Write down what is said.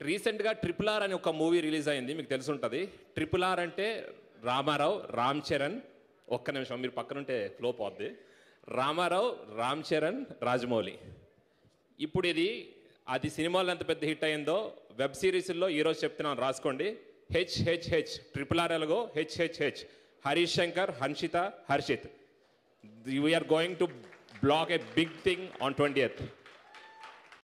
రీసెంట్గా RRR అని ఒక మూవీ రిలీజ్ అయింది, మీకు తెలుసుంటుంది. RRR అంటే రామారావు, రామ్ చరణ్, ఒక్క నిమిషం మీరు పక్కనుంటే ఫ్లో పోద్ది. రామారావు, రామ్ చరణ్, రాజమౌళి. ఇప్పుడు ఇది అది సినిమాలో ఎంత పెద్ద హిట్ అయిందో వెబ్ సిరీస్లో ఈరోజు చెప్తున్నాను, రాసుకోండి. HHH RRR ఎలాగో HHH Harish Shankar, Hanshita, Harshit. We're going to block a big thing on 20th.